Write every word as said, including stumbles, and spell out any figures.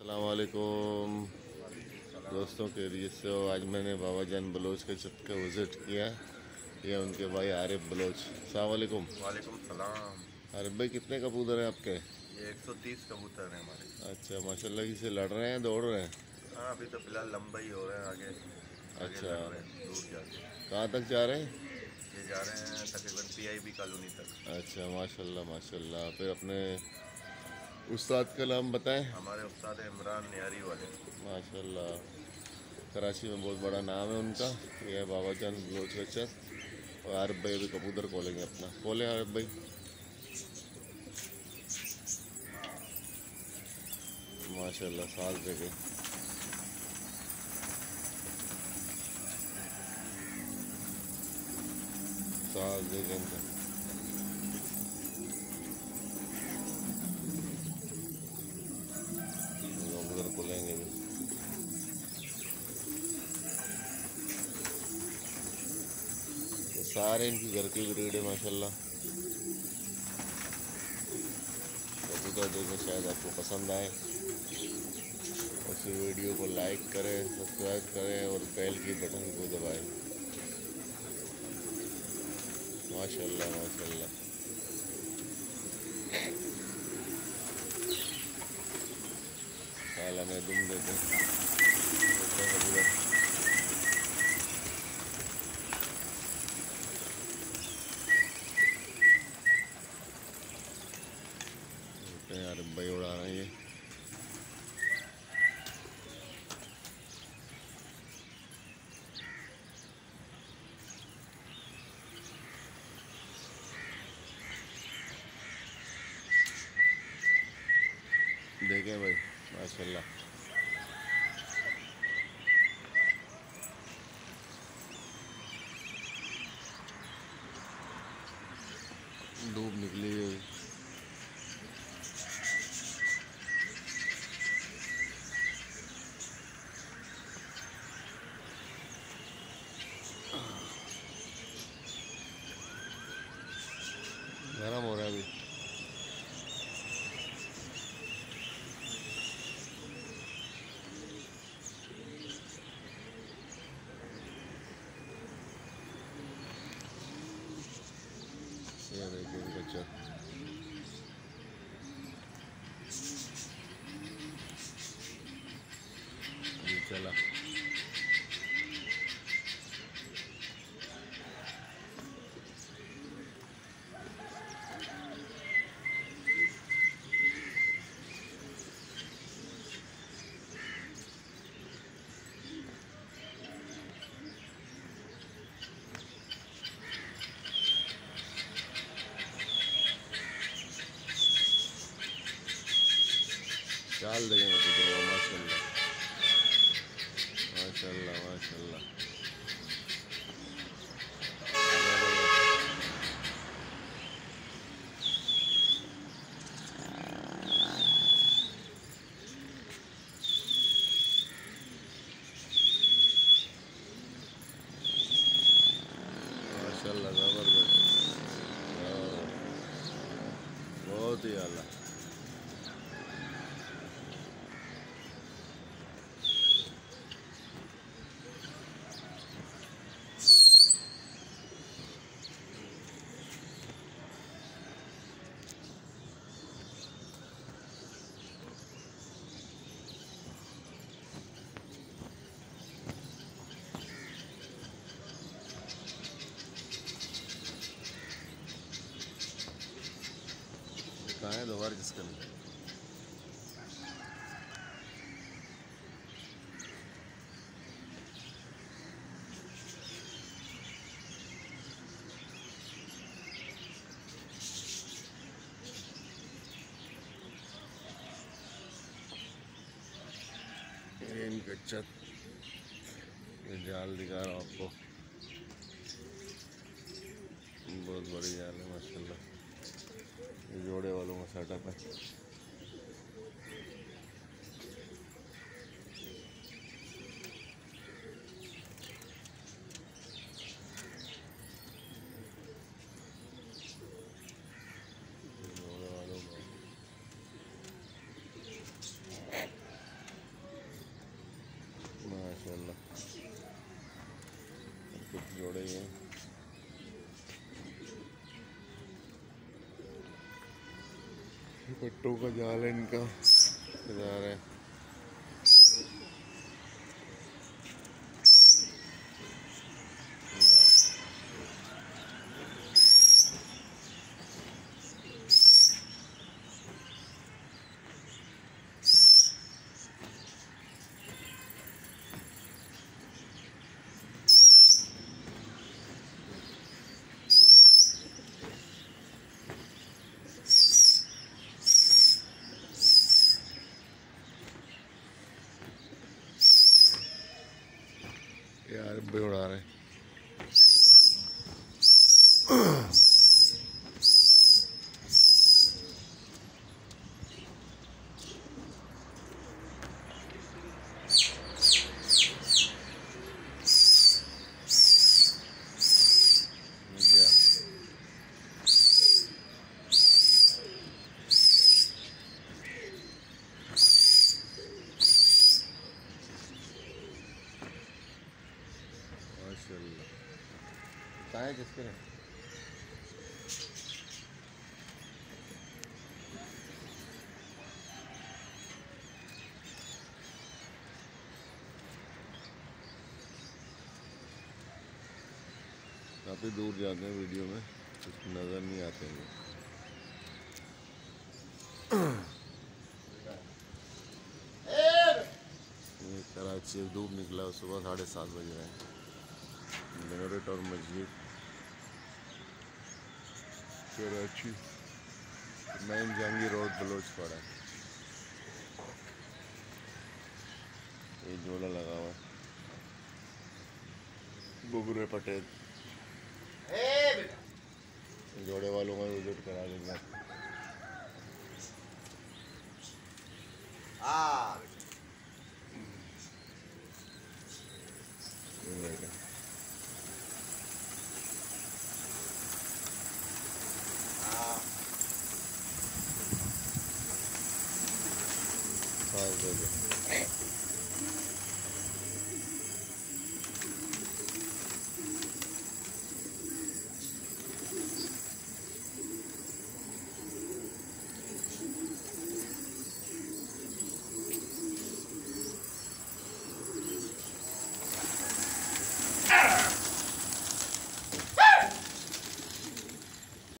अस्सलाम वालेकुम दोस्तों के लिए से हो। आज मैंने बाबा जान बलोच के छत का विज़िट किया। ये उनके भाई आरिफ बलोच। अस्सलाम वालेकुम। वालेकुम सलाम। आरिफ भाई कितने कबूतर हैं आपके? ये एक सौ तीस कबूतर हैं हमारे। अच्छा माशाल्लाह। किसे लड़ रहे हैं दौड़ रहे हैं? हाँ अभी तो फिलहाल लंबा ही हो रहे हैं, आगे आगे अच्छा लड़ रहे हैं दूर जाके। कहाँ तक जा रहे हैं? ये जा रहे हैं तकरीबन पीआईबी कॉलोनी तक। अच्छा माशाल्लाह माशाल्लाह। फिर अपने उस्ताद का नाम बताएं। हमारे उस्ताद हैं इमरान नियारी वाले। माशाल्लाह कराची में बहुत बड़ा नाम है उनका। ये है बाबा जान बलोच का छत। और आरिफ भाई अभी कबूतर खोलेंगे अपना। खोलें आरिफ भाई। माशाल्लाह सात जगह सात जगह कबूतर खोलेंगे भी। तो सारे इनकी घर की ब्रीड है माशाल्लाह। कबूतर देखें शायद आपको पसंद आए। और इस वीडियो को लाइक करें, सब्सक्राइब करें और बेल की बटन को दबाएं। माशाल्लाह माशाल्लाह। साला में दुम देते हैं कबूतर। यार भाई उड़ा रहे हैं ये। देखें भाई माशाल्लाह। धूप निकली हुई। गरम हो रहा है अभी। ये देखिए इनका छत। ये चला चाल देंगे कबूतर माशाल्लाह माशाल्लाह माशाल्लाह। माशाल्लाह ज़बरदस्त। बहुत ही आला। कहाँ है दोबारा जिसका नहीं? ये इनका छत। ये जाल दिखा रहा हूँ आपको। बहुत बड़ी जाल है माशाल्लाह। ये जोड़े वालों का सेटअप है। जोड़े वालों का नहीं है। पट्टों का जाल है इनका, इधर है। यार बे उड़ा रहे हैं। माशाल्लाह, कहाँ है किसके हैं? काफ़ी दूर जाते हैं वीडियो में, कुछ नज़र नहीं आते हैं। ये कराची से धूप निकला, सुबह साढ़े सात बज रहे हैं। मीनारेट और मस्जिद कराची मेन जहांगीर रोड बलोच पड़ा है। ये झोला लगा हुआ है, बुगरे पटेल जोड़े वालों का विजिट करा देंगे। हाँ,